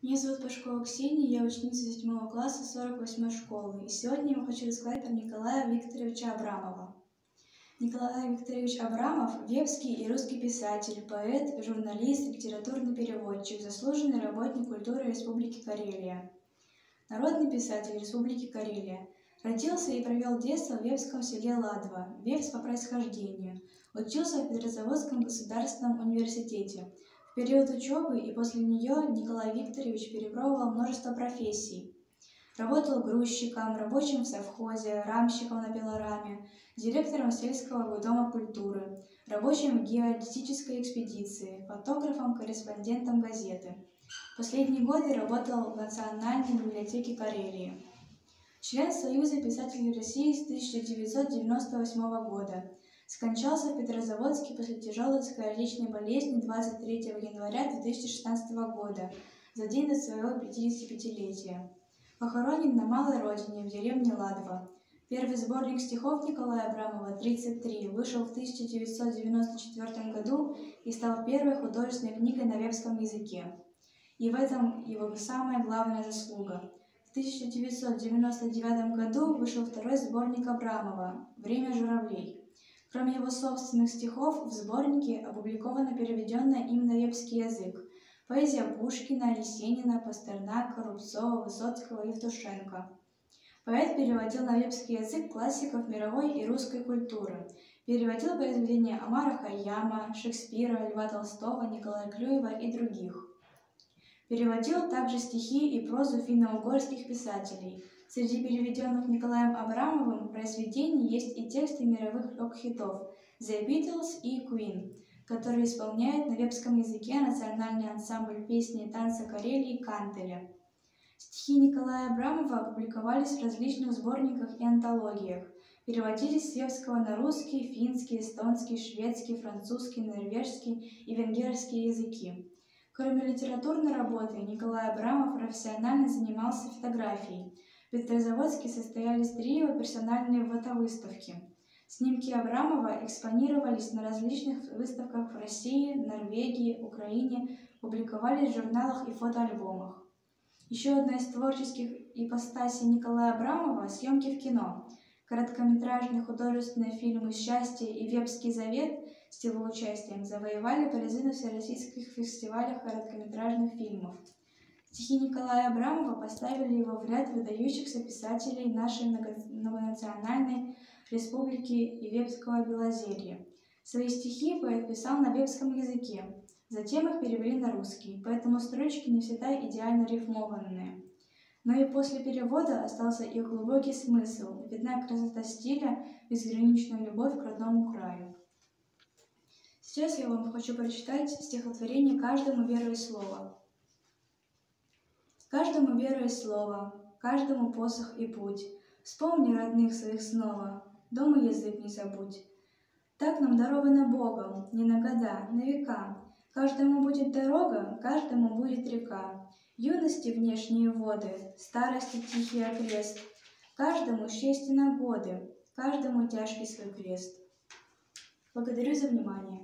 Меня зовут Пашкова Ксения, я ученица 7 класса 48-й школы. И сегодня я вам хочу рассказать про Николая Викторовича Абрамова. Николай Викторович Абрамов – вепский и русский писатель, поэт, журналист, литературный переводчик, заслуженный работник культуры Республики Карелия. Народный писатель Республики Карелия. Родился и провел детство в вепском селе Ладва, вепс по происхождению. Учился в Петрозаводском государственном университете. В период учебы и после нее Николай Викторович перепробовал множество профессий. Работал грузчиком, рабочим в совхозе, рамщиком на пилораме, директором сельского дома культуры, рабочим в геодезической экспедиции, фотографом, корреспондентом газеты. В последние годы работал в Национальной библиотеке Карелии. Член Союза писателей России с 1998 года. Скончался в Петрозаводске после тяжелой скоротечной болезни 23 января 2016 года, за день до своего 55-летия. Похоронен на малой родине, в деревне Ладва. Первый сборник стихов Николая Абрамова «33» вышел в 1994 году и стал первой художественной книгой на вепском языке. И в этом его самая главная заслуга. В 1999 году вышел второй сборник Абрамова «Время журавлей». Кроме его собственных стихов, в сборнике опубликована переведенная им на вепский язык поэзия Пушкина, Есенина, Пастернака, Рубцова, Высоцкого, Евтушенко. Поэт переводил на вепский язык классиков мировой и русской культуры. Переводил произведения Омара Хайяма, Шекспира, Льва Толстого, Николая Клюева и других. Переводил также стихи и прозу финно-угорских писателей. Среди переведенных Николаем Абрамовым произведений есть и тексты мировых рок-хитов The Beatles и Queen, которые исполняет на вепском языке национальный ансамбль песни и танца Карелии «Кантеля». Стихи Николая Абрамова опубликовались в различных сборниках и антологиях, переводились с вепского на русский, финский, эстонский, шведский, французский, норвежский и венгерский языки. Кроме литературной работы, Николай Абрамов профессионально занимался фотографией. В Петрозаводске состоялись 3 его персональные фотовыставки. Снимки Абрамова экспонировались на различных выставках в России, Норвегии, Украине, публиковались в журналах и фотоальбомах. Еще одна из творческих ипостасей Николая Абрамова – съемки в кино. Короткометражные художественные фильмы «Счастье» и «Вепский завет» с его участием завоевали призы на всероссийских фестивалях короткометражных фильмов. Стихи Николая Абрамова поставили его в ряд выдающихся писателей нашей многонациональной республики и вепского Белозерья. Свои стихи поэт писал на вепском языке, затем их перевели на русский, поэтому строчки не всегда идеально рифмованные. Но и после перевода остался их глубокий смысл, видна красота стиля, безграничная любовь к родному краю. Сейчас я вам хочу прочитать стихотворение «Каждому веруй слово». Каждому веруй слово, каждому посох и путь. Вспомни родных своих снова, дом и язык не забудь. Так нам даровано Богом, не на года, на века. Каждому будет дорога, каждому будет река. Юности внешние воды, старости тихий окрест. Каждому счастье на годы, каждому тяжкий свой крест. Благодарю за внимание.